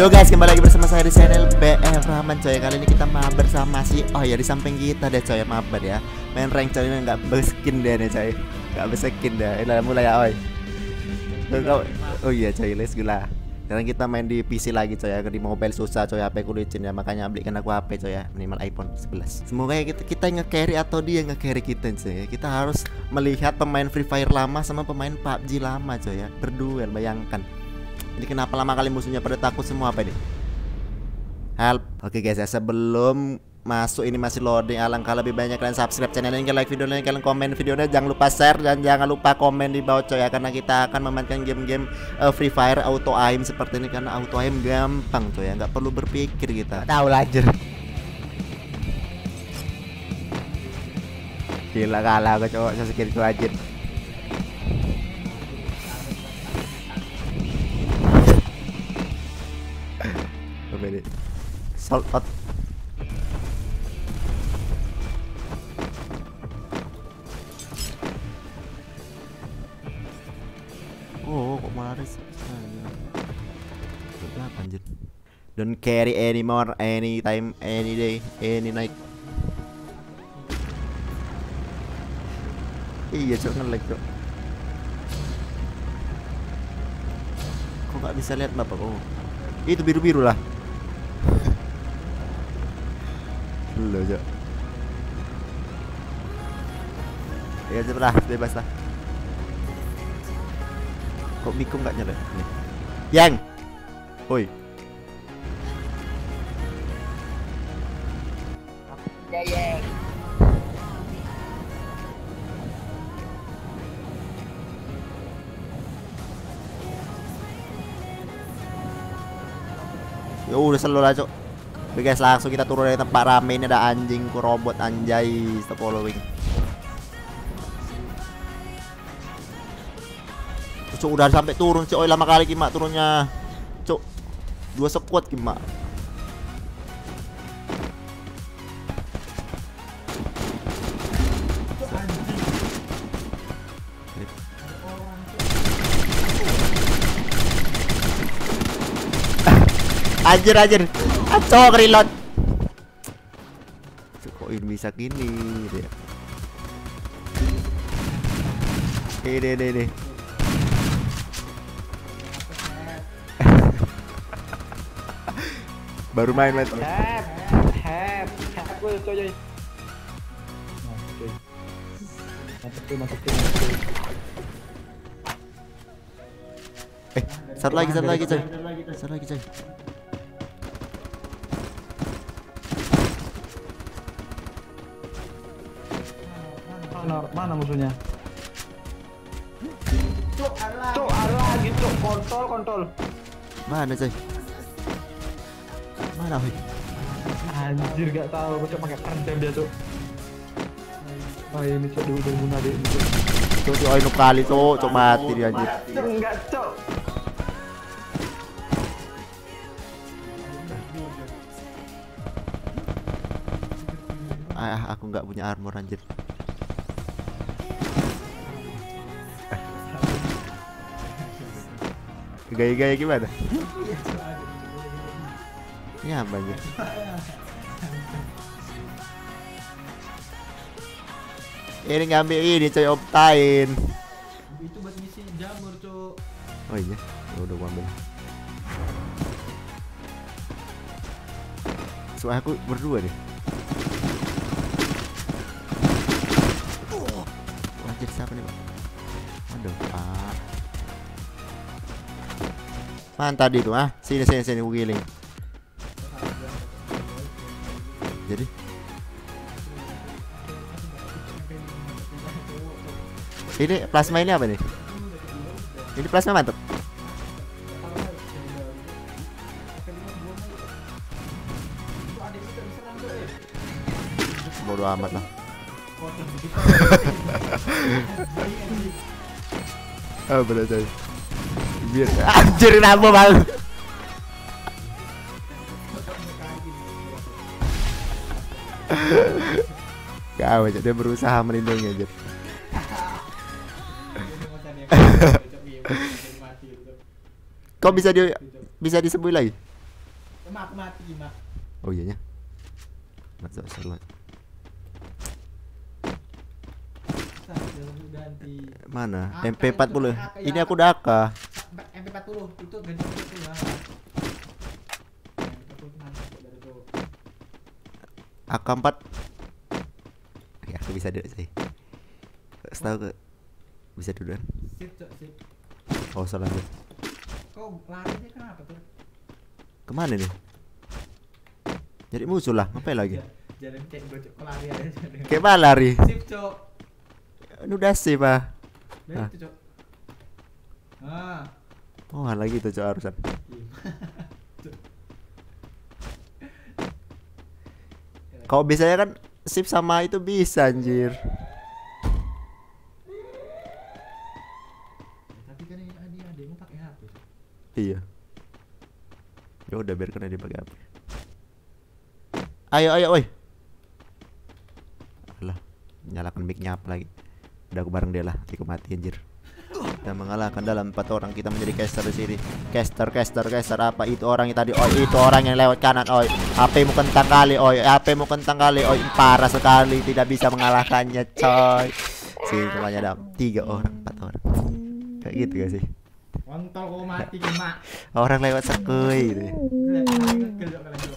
Yo guys, kembali lagi bersama saya di channel BF Rahman coy. Kali ini kita mabar sama si ya di samping kita deh coy, mabar ya. Main rank coy, nggak berskin deh nih coy. Nggak berskin deh. Udah mulai ya oi. Oh iya coy, let's go lah. Sekarang kita main di PC lagi coy ya. Di mobile susah coy, HP ku licin ya. Makanya belikan aku HP coy ya, minimal iPhone 11. Semoga ya kita nge-carry atau dia nge-carry kita coy. Kita harus melihat pemain Free Fire lama sama pemain PUBG lama coy ya. Berduel, bayangkan. Ini kenapa lama kali musuhnya pada takut semua apa ini? Help. Oke guys ya, sebelum masuk ini masih loading, alangkah lebih banyak kalian subscribe channel ini, like videonya, kalian komen videonya, jangan lupa share dan jangan lupa komen di bawah coy ya, karena kita akan memainkan game-game Free Fire auto aim seperti ini, karena auto aim gampang coy ya, nggak perlu berpikir kita. Tahu lanjut. Gila kalah aku cowok sesekian aja. Sold out. Oh, kok laris? Kenapa anjir? Don't carry anymore, anytime, any day, any night. Iya cok, nge-lag cok. Kok nggak bisa lihat bapak? Oh, itu biru-biru lah. Lo aja. Ya lah, bebas lah. Kok Miko nggak nyala? Nih. Yang, woi. Ya. Ya udah selalu lah cok. Oke guys, langsung kita turun dari tempat rame. Ini ada anjingku robot anjay, stop following. Cuk udah sampai turun cok, lama kali kimak turunnya. Cuk, 2 squad kimak. Anjir. Acok reload. Kok ini bisa gini dia. Ini. Baru main mas. Have gue coy. Mantap. Satu lagi coy. Mana musuhnya? Cuk, ada lagi cuk, kontol. Mana coy? Mana wih? Anjir gak tahu, gue cuma pakai peredam dia cuk. Oh ini cuk, udah guna deh ini cuk. Cuk, ini kali cuk mati dia anjir. Enggak cuk. Aku nggak punya armor anjir. Gaya-gaya gimana? Ini apa anjir? Ini ngambil ini coy, optain. Itu buat misi jamur cuk. Oh iya, udah gua ambil. Soalnya aku berdua deh. Anjir siapa nih pak? Aduh pak. Man tadi tuh sini giling. Jadi ini plasma ini apa nih? Ini plasma mantap. Bodoh amat lah. Bener coy. Biar anjir kenapa bang? Kau aja dia berusaha melindungi aja. Kok bisa disembuhin lagi? Mak aku mati mak. Oh iya nya. Masuk salah. Saya ganti. Mana? AK MP40. itu, AK Ini ya. aku udah AK. MP40 itu ganti MP40 lah. MP40 mantap kok dari itu. AK4. Ya, aku bisa dulu sih. Setahu ke bisa dulu kan? Sip cok sip. Oh salah nih. Kau larinya kenapa tuh? Kemana nih? Jadi musuh lah, ngapain lagi? Jalan kayak gocok kau lari aja. Kayak mana lari? Sip cok. Ini udah sih pak. Dari Ah. itu cok. Ah. Oh lagi tuh cok harusan. Kau biasanya kan sip sama itu bisa anjir. Tapi kan ini adikmu pakai HP. Cok. Iya. Ya udah biarkan dia pakai apa. Ayo ayo woi. Alah, nyalakan mic-nya apa lagi. Udah aku bareng dia lah, aku mati anjir. Kita mengalahkan dalam 4 orang, kita menjadi caster di sini. Caster apa itu orang yang tadi? Oh, itu orang yang lewat kanan. Oh, HP-mu kentang kali. Oh, HP-mu kentang kali. Oh, parah sekali, tidak bisa mengalahkannya, coy. Sih, semuanya ada 3 orang, 4 orang. Kayak gitu gak sih? Kontol kau mati mak. Orang lewat sekui gitu. Gelap kalian.